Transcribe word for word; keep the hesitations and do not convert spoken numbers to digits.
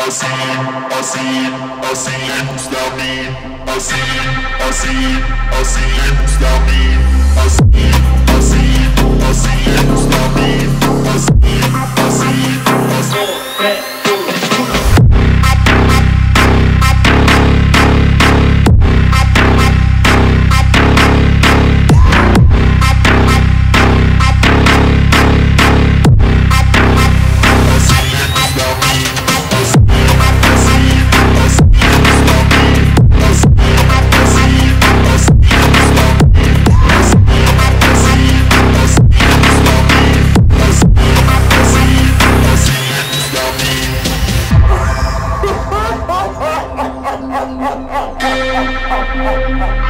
assim, assim é gusta-me, assim, assim, assim é gusta-me, assim, assim, assim é gusta-me, assim, assim, assim é. Ha ha ha ha!